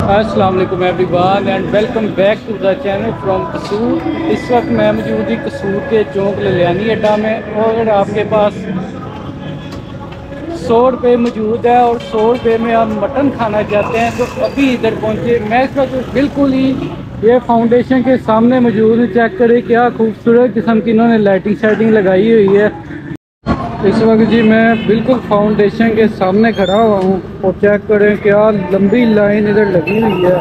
अस्सलाम वालेकुम everyone and welcome back to the channel from Kasur. इस वक्त मैं मौजूद ही कसूर के चौक ललियानी अड्डा में और आपके पास 100 रुपये मौजूद है और 100 रुपये में आप मटन खाना चाहते हैं तो अभी इधर पहुंचे। मैं इस वक्त बिल्कुल ही ये फाउंडेशन के सामने मौजूद है। चेक करें क्या खूबसूरत किस्म की इन्होंने लाइटिंग शाइटिंग लगाई हुई है। इस वक्त जी मैं बिल्कुल फाउंडेशन के सामने खड़ा हुआ हूँ और चेक करें क्या लंबी लाइन इधर लगी हुई है।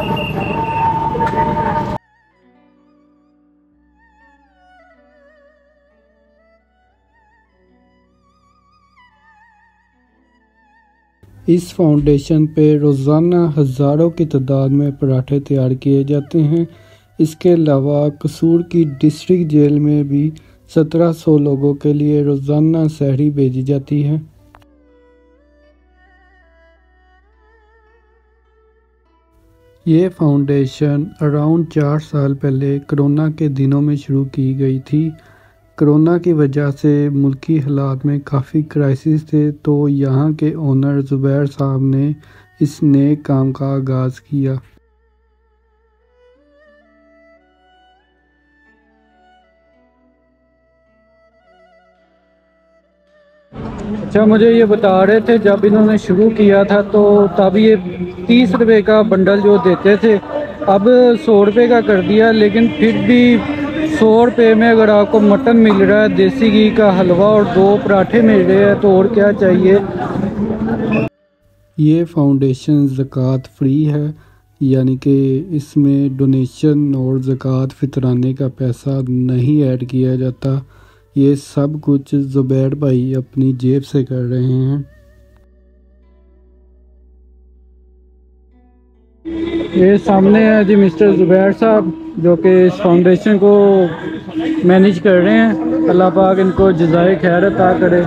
इस फाउंडेशन पे रोज़ाना हज़ारों की तादाद में पराठे तैयार किए जाते हैं। इसके अलावा कसूर की डिस्ट्रिक्ट जेल में भी 1700 लोगों के लिए रोज़ाना सहरी भेजी जाती है। ये फाउंडेशन अराउंड 4 साल पहले कोरोना के दिनों में शुरू की गई थी। कोरोना की वजह से मुल्की हालात में काफ़ी क्राइसिस थे, तो यहाँ के ओनर ज़ुबैर साहब ने इस नेक काम का आगाज़ किया। अच्छा, मुझे ये बता रहे थे जब इन्होंने शुरू किया था तो तब ये 30 रुपये का बंडल जो देते थे, अब 100 रुपये का कर दिया। लेकिन फिर भी 100 रुपये में अगर आपको मटन मिल रहा है, देसी घी का हलवा और 2 पराठे मिल रहे हैं तो और क्या चाहिए। ये फाउंडेशन ज़कात फ्री है, यानी कि इसमें डोनेशन और ज़कात फितराने का पैसा नहीं ऐड किया जाता। ये सब कुछ ज़ुबैर भाई अपनी जेब से कर रहे हैं। ये सामने है जी मिस्टर ज़ुबैर साहब जो कि इस फाउंडेशन को मैनेज कर रहे हैं। अल्लाह पाक इनको जज़ाए खैर अता करे।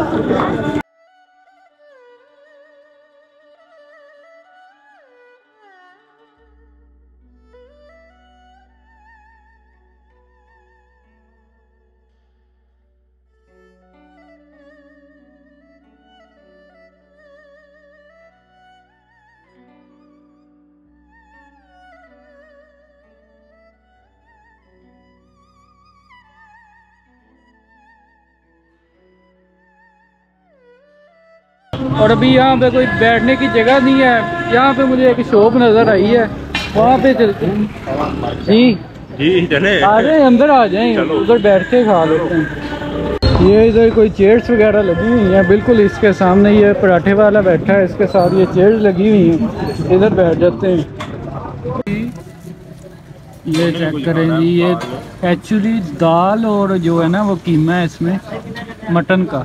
और अभी यहाँ पे कोई बैठने की जगह नहीं है। यहाँ पे मुझे एक शॉप नज़र आई है, वहाँ पे चलते हैं। जी चले आ जाए, अंदर आ जाएं, उधर बैठ के खा लेते हैं। ये इधर कोई चेयर्स वगैरह लगी हुई हैं, बिल्कुल इसके सामने ये पराठे वाला बैठा है, इसके साथ ये चेयर्स लगी हुई हैं, इधर बैठ जाते हैं। ये चेक करें जी, ये एक्चुअली दाल और जो है ना वो कीमा है इसमें मटन का।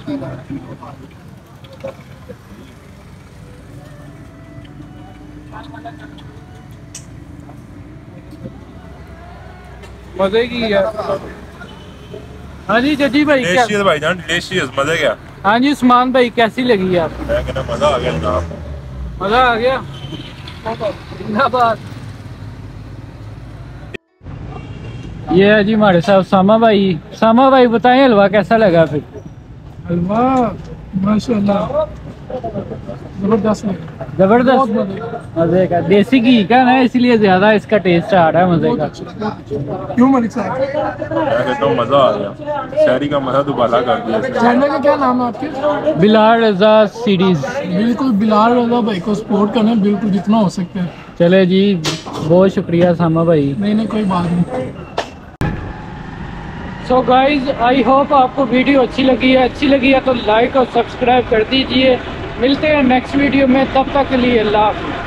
मजे की है। हाँ जी जजी भाई, डिलीशियस भाईजान, डिलीशियस, मजे क्या। हाँ जी उस्मान भाई, कैसी लगी आपको? मैं कहना मजा आ गया जनाब, मजा आ गया, जिंदाबाद। ये है जी हमारे साथ सामा भाई। सामा भाई बताएं हलवा कैसा लगा? फिर हलवा माशाल्लाह जबरदस्त है, जबरदस्त मजे का। देसी घी का ना, इसलिए ज्यादा इसका टेस्ट आ रहा है मजे का। क्यों मलिक साहब? मैं कहता हूँ मजा आ गया, शहरी का मजा दुबारा कर दिया। चैनल का क्या नाम है आपके? बिलाल रजा सीरीज। बिल्कुल बिलाल रजा भाई को सपोर्ट करना बिल्कुल जितना हो सकता है। चले जी, बहुत शुक्रिया सामा भाई। नहीं कोई बात नहीं। सो गाइज आई होप आपको वीडियो अच्छी लगी है तो लाइक और सब्सक्राइब कर दीजिए। मिलते हैं नेक्स्ट वीडियो में, तब तक के लिए अल्लाह हाफ़िज़।